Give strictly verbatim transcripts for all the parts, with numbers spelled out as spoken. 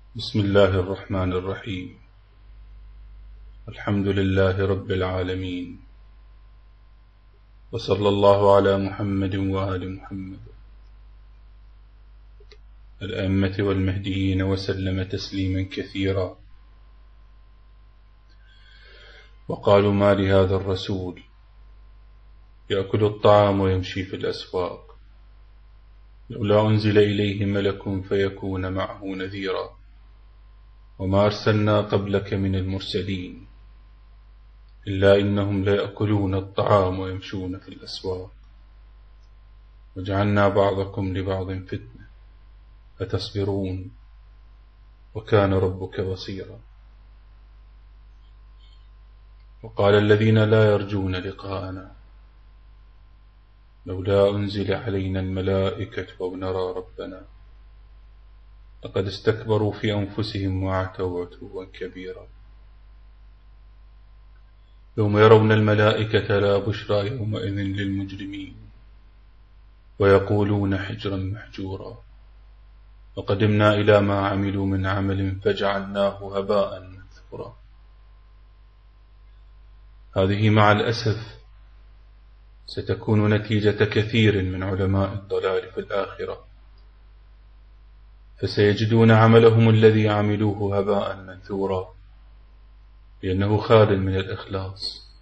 بسم الله الرحمن الرحيم. الحمد لله رب العالمين، وصلى الله على محمد وآل محمد الأئمة والمهديين وسلم تسليما كثيرا. وقالوا ما لهذا الرسول يأكل الطعام ويمشي في الأسواق، لولا أنزل إليه ملك فيكون معه نذيرا، وما أرسلنا قبلك من المرسلين إلا إنهم ليأكلون الطعام ويمشون في الأسواق، وجعلنا بعضكم لبعض فتنة أتصبرون وكان ربك بصيرا. وقال الذين لا يرجون لقاءنا لولا أنزل علينا الملائكة أو نرى ربنا، لقد استكبروا في أنفسهم وعتوا عتوا كبيرا. يوم يرون الملائكة لا بشرى يومئذ للمجرمين ويقولون حجرا محجورا، وقدمنا إلى ما عملوا من عمل فجعلناه هباء منثورا. هذه مع الأسف ستكون نتيجة كثير من علماء الضلال في الآخرة، فسيجدون عملهم الذي عملوه هباء منثورا لأنه خال من الإخلاص،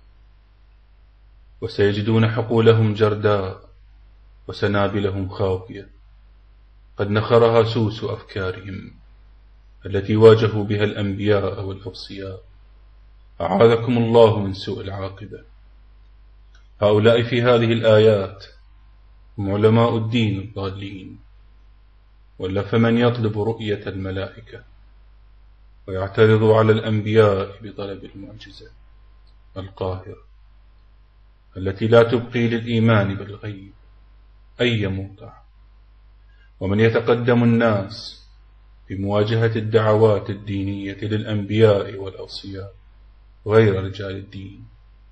وسيجدون حقولهم جرداء وسنابلهم خاوية قد نخرها سوس أفكارهم التي واجهوا بها الأنبياء والأوصياء. أعاذكم الله من سوء العاقبة. هؤلاء في هذه الآيات هم علماء الدين الضالين، ولا فمن يطلب رؤية الملائكة ويعترض على الأنبياء بطلب المعجزة القاهرة التي لا تبقي للإيمان بالغيب أي موقع، ومن يتقدم الناس بمواجهة الدعوات الدينية للأنبياء والأوصياء غير رجال الدين.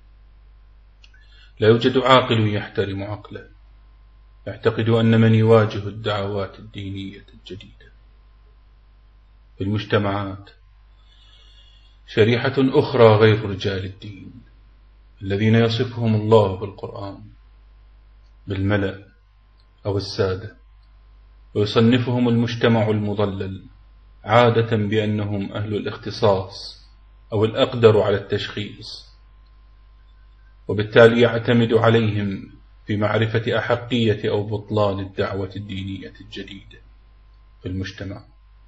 لا يوجد عاقل يحترم عقله يعتقد أن من يواجه الدعوات الدينية الجديدة في المجتمعات شريحة أخرى غير رجال الدين الذين يصفهم الله بالقرآن بالملأ أو السادة، ويصنفهم المجتمع المضلل عادة بأنهم أهل الاختصاص أو الأقدر على التشخيص، وبالتالي يعتمد عليهم في معرفة أحقية أو بطلان الدعوة الدينية الجديدة في المجتمع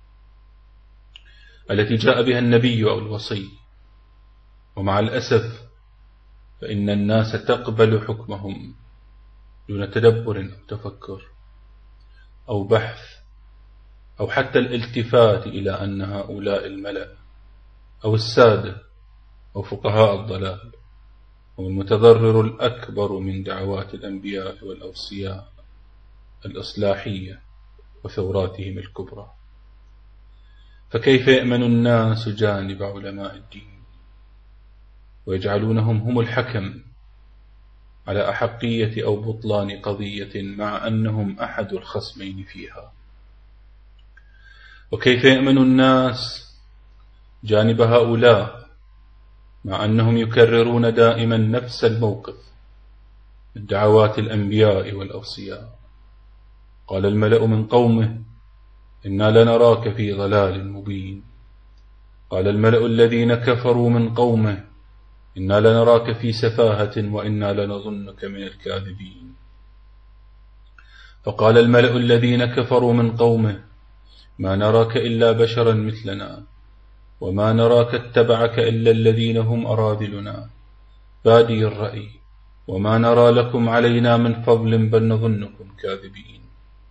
التي جاء بها النبي أو الوصي. ومع الأسف فإن الناس تقبل حكمهم دون تدبر أو تفكر أو بحث أو حتى الالتفات إلى أن هؤلاء الملأ أو السادة أو فقهاء الضلال هم المتضرر الأكبر من دعوات الأنبياء والأوصياء الإصلاحية وثوراتهم الكبرى. فكيف يأمن الناس جانب علماء الدين ويجعلونهم هم الحكم على أحقية أو بطلان قضية مع أنهم أحد الخصمين فيها؟ وكيف يأمن الناس جانب هؤلاء مع أنهم يكررون دائما نفس الموقف من دعوات الأنبياء والأوصياء؟ قال الملأ من قومه إنا لنراك في ضلال مبين. قال الملأ الذين كفروا من قومه إنا لنراك في سفاهة وإنا لنظنك من الكاذبين. فقال الملأ الذين كفروا من قومه ما نراك إلا بشرا مثلنا وما نراك اتبعك إلا الذين هم أراذلنا بادي الرأي وما نرى لكم علينا من فضل بل نظنكم كاذبين.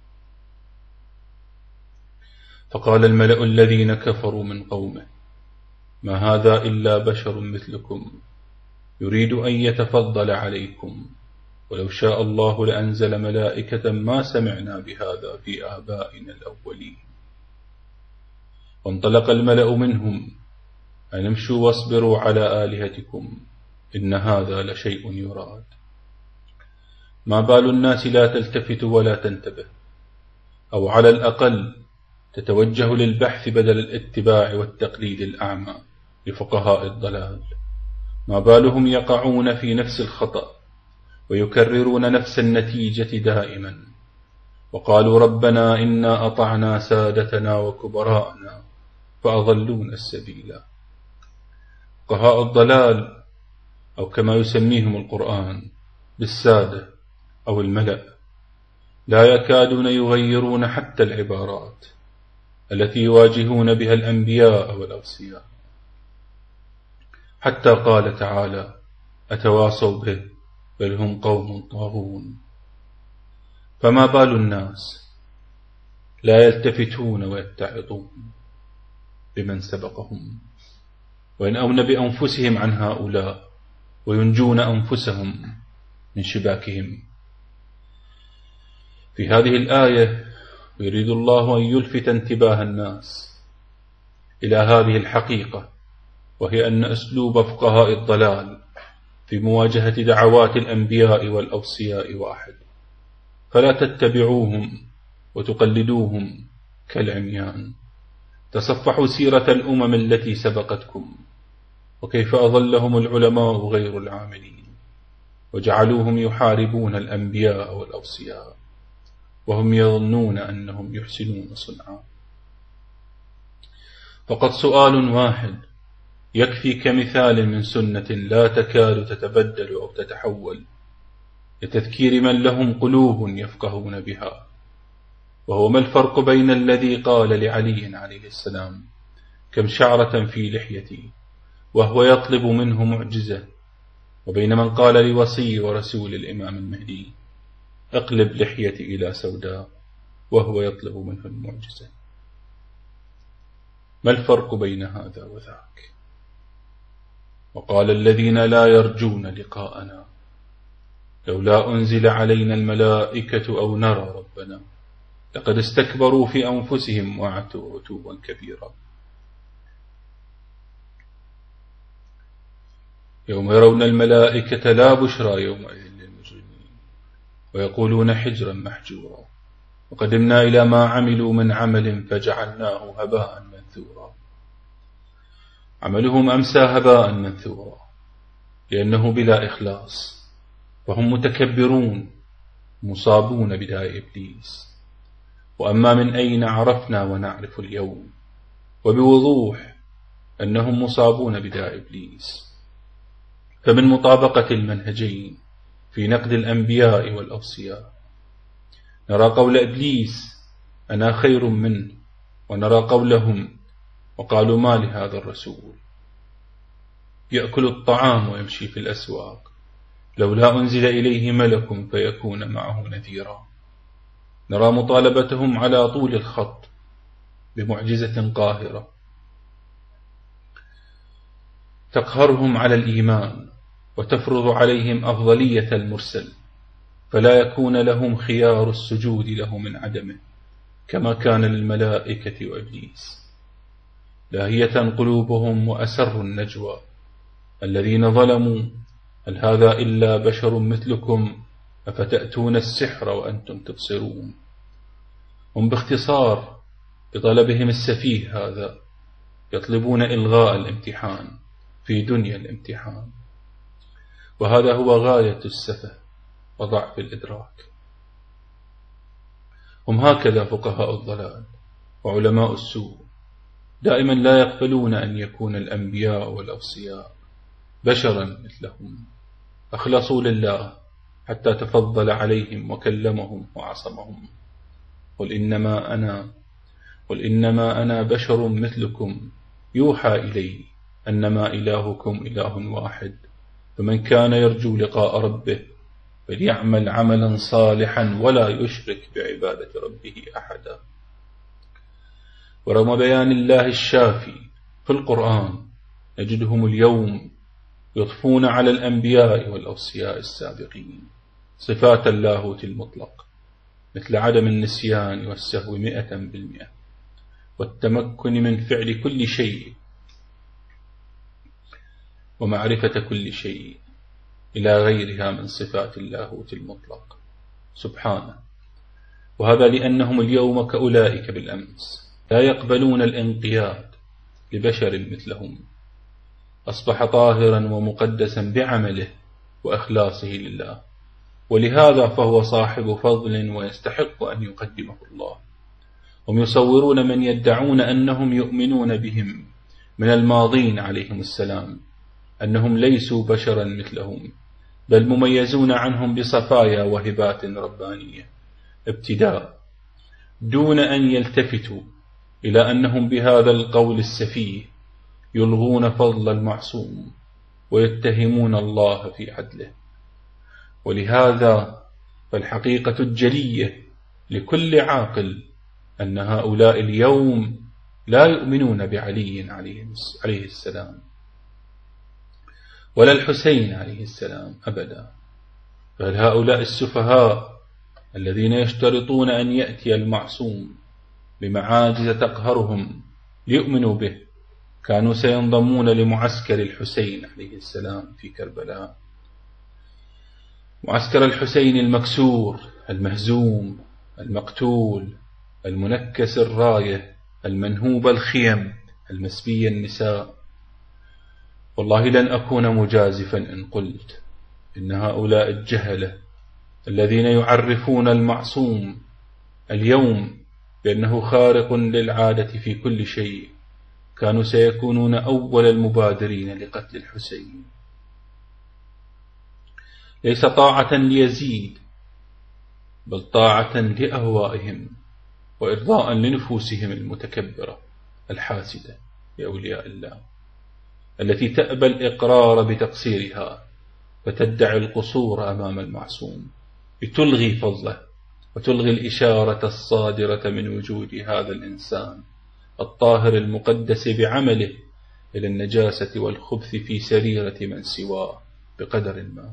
فقال الملأ الذين كفروا من قومه ما هذا إلا بشر مثلكم يريد أن يتفضل عليكم ولو شاء الله لأنزل ملائكة ما سمعنا بهذا في آبائنا الأولين. وانطلق الملأ منهم أن امشوا واصبروا على آلهتكم إن هذا لشيء يراد. ما بال الناس لا تلتفت ولا تنتبه، أو على الأقل تتوجه للبحث بدل الاتباع والتقليد الأعمى لفقهاء الضلال. ما بالهم يقعون في نفس الخطأ ويكررون نفس النتيجة دائما، وقالوا ربنا إنا أطعنا سادتنا وكبراءنا فأضلون السبيل. فقهاء الضلال، أو كما يسميهم القرآن بالسادة أو الملأ، لا يكادون يغيرون حتى العبارات التي يواجهون بها الأنبياء والأوصياء. حتى قال تعالى: أتواصوا به بل هم قوم طاغون. فما بال الناس لا يلتفتون ويتعظون بمن سبقهم وينأون بأنفسهم عن هؤلاء وينجون أنفسهم من شباكهم. في هذه الآية يريد الله أن يلفت انتباه الناس إلى هذه الحقيقة، وهي أن أسلوب فقهاء الضلال في مواجهة دعوات الأنبياء والأوصياء واحد، فلا تتبعوهم وتقلدوهم كالعميان. تصفحوا سيرة الأمم التي سبقتكم وكيف أضلهم العلماء غير العاملين، وجعلوهم يحاربون الأنبياء والأوصياء وهم يظنون أنهم يحسنون صنعا. فقد سؤال واحد يكفي كمثال من سنة لا تكاد تتبدل أو تتحول لتذكير من لهم قلوب يفقهون بها، وهو: ما الفرق بين الذي قال لعلي عليه السلام كم شعرة في لحيتي وهو يطلب منه معجزة، وبين من قال لوصي ورسول الإمام المهدي اقلب لحيتي إلى سوداء وهو يطلب منه المعجزة؟ ما الفرق بين هذا وذاك؟ وقال الذين لا يرجون لقاءنا لولا أنزل علينا الملائكة أو نرى ربنا لقد استكبروا في أنفسهم وعتوا عتوا كبيرا. يوم يرون الملائكة لا بشرى يومئذ للمجرمين ويقولون حجرا محجورا وقدمنا إلى ما عملوا من عمل فجعلناه هباء منثورا. عملهم أمسى هباء منثورا لأنه بلا إخلاص، وهم متكبرون مصابون بداء إبليس. وأما من أين عرفنا ونعرف اليوم وبوضوح أنهم مصابون بداء إبليس، فمن مطابقة المنهجين في نقد الأنبياء والأوصياء نرى قول إبليس أنا خير منه، ونرى قولهم وقالوا ما لهذا الرسول يأكل الطعام ويمشي في الأسواق لولا أنزل إليه ملك فيكون معه نذيرا. نرى مطالبتهم على طول الخط بمعجزة قاهرة تقهرهم على الإيمان وتفرض عليهم أفضلية المرسل، فلا يكون لهم خيار السجود له من عدمه كما كان للملائكة وإبليس. لاهية قلوبهم وأسر النجوى الذين ظلموا هل هذا إلا بشر مثلكم أفتأتون السحر وأنتم تبصرون. هم باختصار بطلبهم السفيه هذا يطلبون إلغاء الامتحان في دنيا الامتحان، وهذا هو غاية السفه وضعف الإدراك. هم هكذا فقهاء الضلال وعلماء السوء، دائما لا يقبلون أن يكون الأنبياء والأوصياء بشرا مثلهم، أخلصوا لله حتى تفضل عليهم وكلمهم وعصمهم. قل إنما أنا قل إنما أنا بشر مثلكم يوحى إلي أنما إلهكم إله واحد، فمن كان يرجو لقاء ربه فليعمل عملا صالحا ولا يشرك بعبادة ربه أحدا. ورغم بيان الله الشافي في القرآن نجدهم اليوم يضفون على الأنبياء والأوصياء السابقين صفات اللاهوت المطلق، مثل عدم النسيان والسهو مئة بالمئة والتمكن من فعل كل شيء ومعرفة كل شيء إلى غيرها من صفات اللاهوت المطلق سبحانه. وهذا لأنهم اليوم كأولئك بالأمس لا يقبلون الانقياد لبشر مثلهم، أصبح طاهرا ومقدسا بعمله وإخلاصه لله، ولهذا فهو صاحب فضل ويستحق أن يقدمه الله. هم يصورون من يدعون أنهم يؤمنون بهم من الماضين عليهم السلام أنهم ليسوا بشرا مثلهم، بل مميزون عنهم بصفايا وهبات ربانية ابتداء، دون أن يلتفتوا إلى أنهم بهذا القول السفيه يلغون فضل المعصوم ويتهمون الله في عدله. ولهذا فالحقيقة الجلية لكل عاقل أن هؤلاء اليوم لا يؤمنون بعلي عليه السلام ولا الحسين عليه السلام أبدا، بل هؤلاء السفهاء الذين يشترطون أن يأتي المعصوم بمعاجز تقهرهم ليؤمنوا به كانوا سينضمون لمعسكر الحسين عليه السلام في كربلاء، معسكر الحسين المكسور المهزوم المقتول المنكس الراية المنهوب الخيم المسبي النساء. والله لن أكون مجازفا إن قلت إن هؤلاء الجهلة الذين يعرفون المعصوم اليوم بأنه خارق للعادة في كل شيء كانوا سيكونون أول المبادرين لقتل الحسين، ليس طاعة ليزيد بل طاعة لأهوائهم وإرضاء لنفوسهم المتكبرة الحاسدة لأولياء الله، التي تأبى الإقرار بتقصيرها فتدعي القصور أمام المعصوم لتلغي فضله وتلغي الإشارة الصادرة من وجود هذا الإنسان الطاهر المقدس بعمله إلى النجاسة والخبث في سريرة من سواه بقدر ما.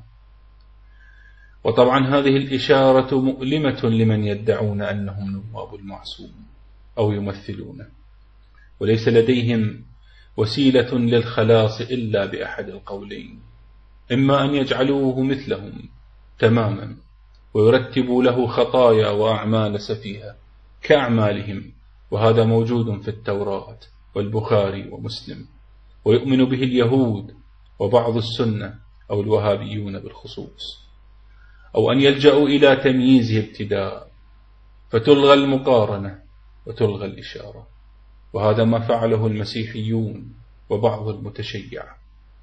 وطبعا هذه الإشارة مؤلمة لمن يدعون أنهم نواب المعصوم أو يمثلونه، وليس لديهم وسيلة للخلاص إلا بأحد القولين: إما أن يجعلوه مثلهم تماما ويرتبوا له خطايا وأعمال سفيهة كأعمالهم، وهذا موجود في التوراة والبخاري ومسلم ويؤمن به اليهود وبعض السنة أو الوهابيون بالخصوص، أو أن يلجأوا إلى تمييزه ابتداء فتلغى المقارنة وتلغى الإشارة، وهذا ما فعله المسيحيون وبعض المتشيعة.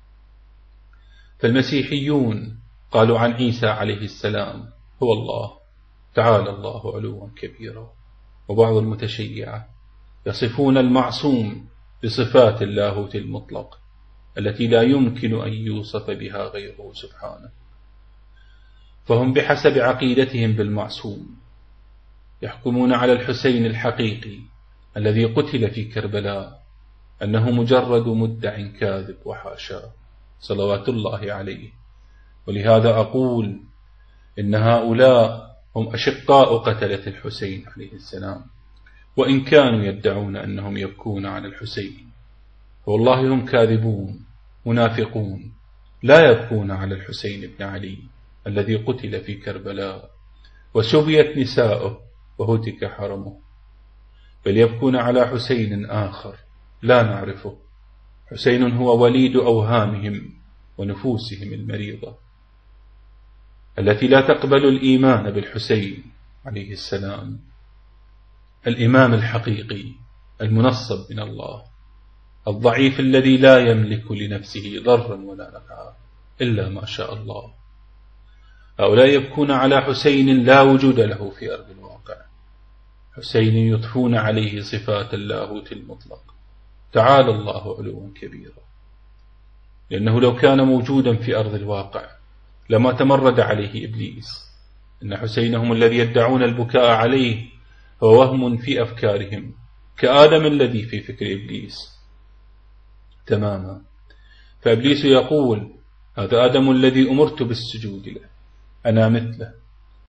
فالمسيحيون قالوا عن عيسى عليه السلام هو الله تعالى الله علوا كبيرا، وبعض المتشيعة يصفون المعصوم بصفات اللاهوت المطلق التي لا يمكن أن يوصف بها غيره سبحانه. فهم بحسب عقيدتهم بالمعصوم يحكمون على الحسين الحقيقي الذي قتل في كربلاء أنه مجرد مدع كاذب وحاشا صلوات الله عليه. ولهذا أقول إن هؤلاء هم أشقاء قتلة الحسين عليه السلام، وإن كانوا يدعون أنهم يبكون على الحسين والله هم كاذبون منافقون، لا يبكون على الحسين بن علي الذي قتل في كربلاء وسبيت نساؤه وهتك حرمه، بل يبكون على حسين آخر لا نعرفه، حسين هو وليد أوهامهم ونفوسهم المريضة التي لا تقبل الإيمان بالحسين عليه السلام الإمام الحقيقي المنصب من الله الضعيف الذي لا يملك لنفسه ضرا ولا نفعا إلا ما شاء الله. هؤلاء يبكون على حسين لا وجود له في أرض الواقع، حسين يضفون عليه صفات اللاهوت المطلق تعالى الله علوا كبيرا، لأنه لو كان موجودا في أرض الواقع لما تمرد عليه إبليس. إن حسينهم الذي يدعون البكاء عليه هو وهم في أفكارهم كآدم الذي في فكر إبليس تماما. فإبليس يقول هذا آدم الذي أمرت بالسجود له، أنا مثله،